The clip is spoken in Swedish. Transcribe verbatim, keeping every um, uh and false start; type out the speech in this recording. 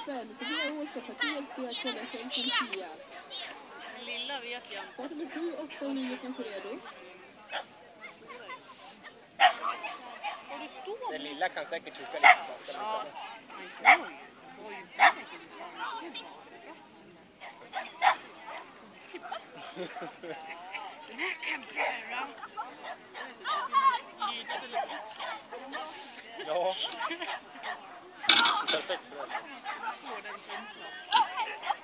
ikväll så blir jag Åska partiet spelar kvällen sen från tio. Lilla vet jag. Startar med sju, åtta och nio finns redo. Den lilla kan säkert trycka lite fast. Ja. Oj, oj, den här kan bära. Ja. Perfekt. Får den känslan.